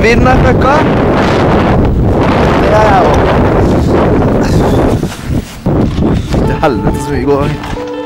Bilen er fucka. Det er jeg også. Til helvete så mye går det.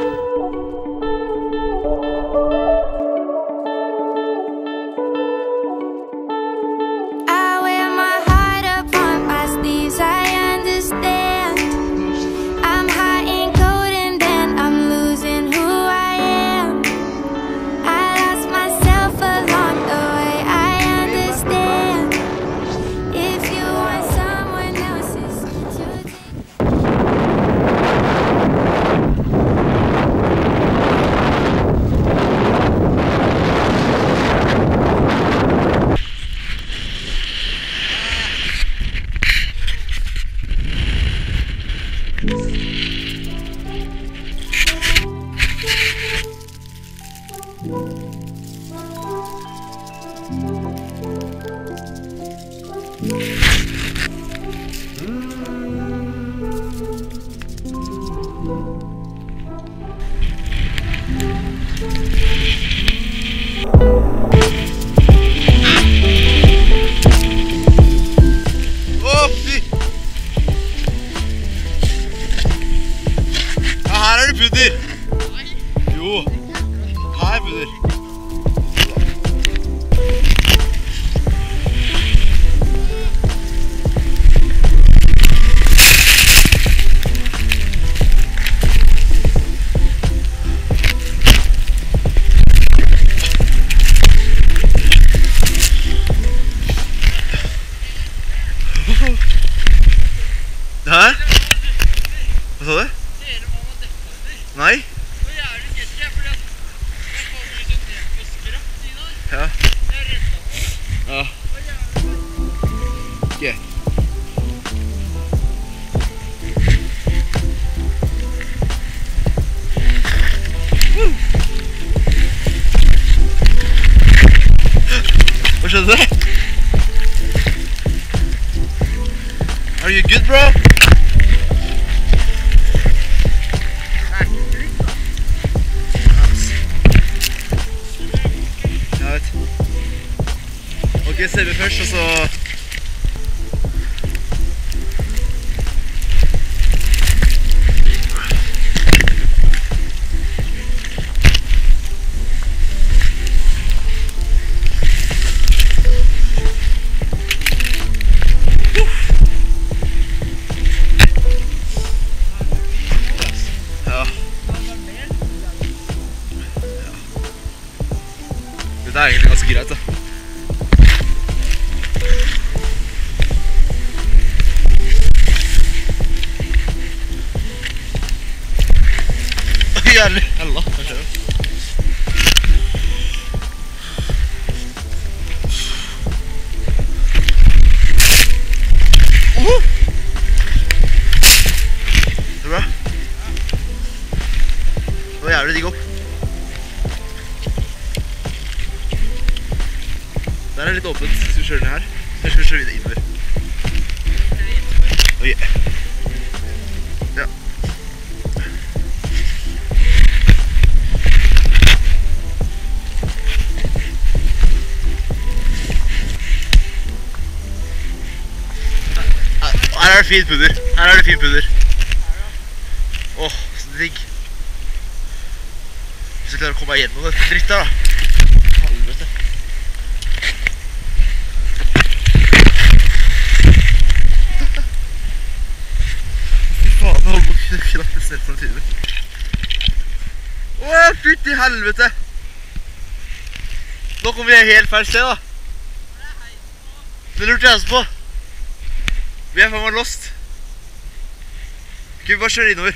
Pudder! Jo! Her, pudder! Hæ? Hva sa du? Nei? Det var jævlig sketchy, fordi at jeg kom ut sånn ned på skratt i dag. Ja. Jeg redda meg. Ja. Det var jævlig. Ok. Hva skjedde? Are you good, bro? Ok, ser vi først, og så... Ja. Det er egentlig ganske greit, da. Jævlig! Allah, hva skjer det? Det er bra? Det var jævlig digg opp. Der er det litt åpent, hvis vi kjører ned her. Eller skal vi kjøre videre innover? Ok. Ja. Her er det fin pudder. Her er det fin pudder. Åh, så digg. Hvis jeg klarer å komme meg gjennom dette dritt der, da. Helvete. Fy faen, jeg holder på å knappe snett for en time. Åh, fytti helvete. Nå kommer vi helt feil sted, da. Det lurte jeg også på. Vi er faen meg lost. Skal vi bare kjøre innover?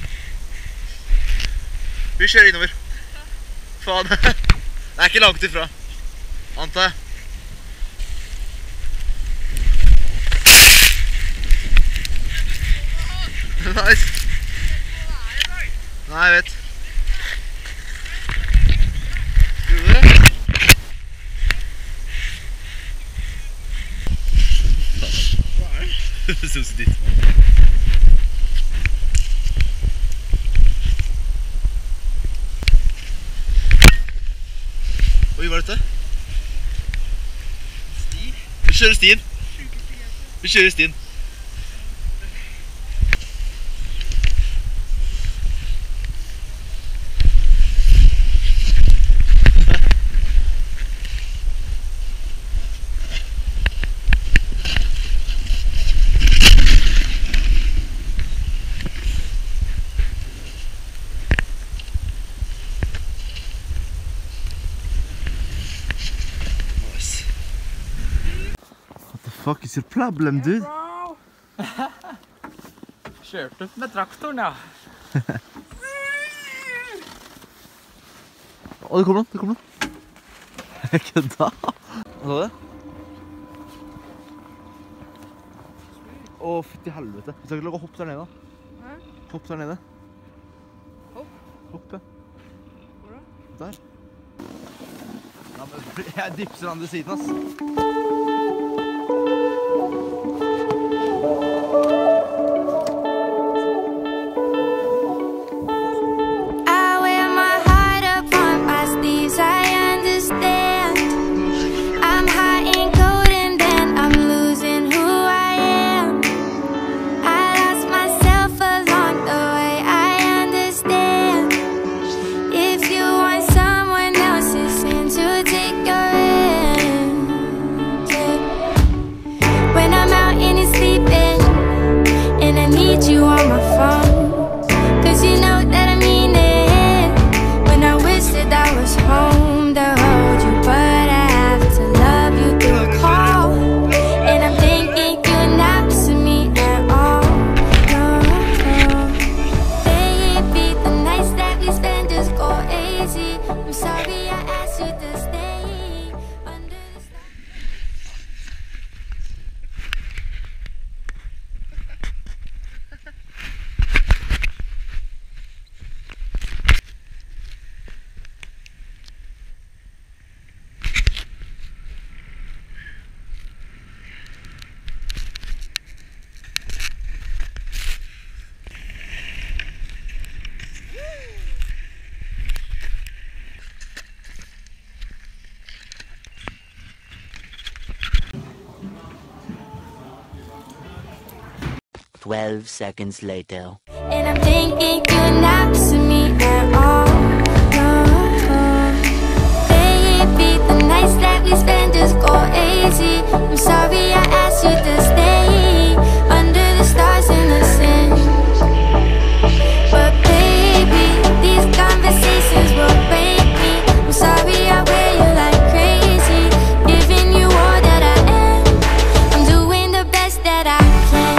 Vi kjører innover. Faen. Det er ikke langt ifra, antar jeg. Nice. Nei, jeg vet. Skal du det? Det ser så ditt. Oi, hva er dette? Sti? kjører stien. Vi kjører stien. What is your problem, dude? Kjørte opp med traktoren, ja. Å, det kommer noen, det kommer noen. Kødda. Hva sa du? Å, fytti helvete. Vi skal ikke lage hopp der nede, da. Hæ? Hopp der nede. Hopp? Hopp, ja. Hvor da? Der. Ja, men jeg dipser andre siden, ass. Twelve seconds later. And I'm thinking you're not to me at all. No. Baby, the nights that we spend just go easy. I'm sorry I asked you to stay under the stars in the sun. But baby, these conversations will break me. I'm sorry I wear you like crazy, giving you all that I am. I'm doing the best that I can.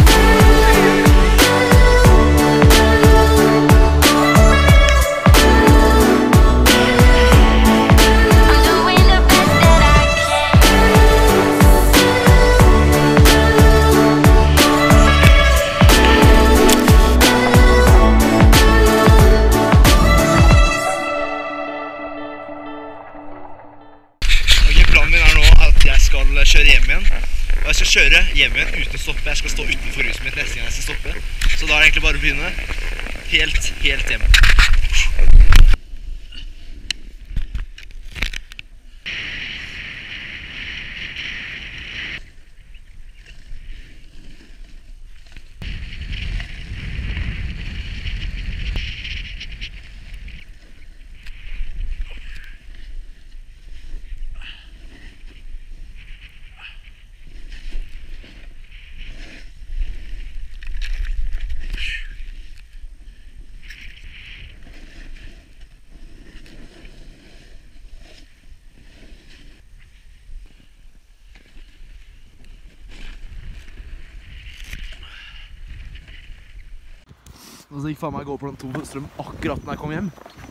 Planen min nå at jeg skal kjøre hjem igjen. Og jeg skal kjøre hjem igjen uten å stoppe. Jeg skal stå utenfor huset mitt neste gang jeg skal stoppe. Så da er det egentlig bare å begynne helt hjemme. Og så gikk faen meg gå på den 2 strøm akkurat når jeg kom hjem.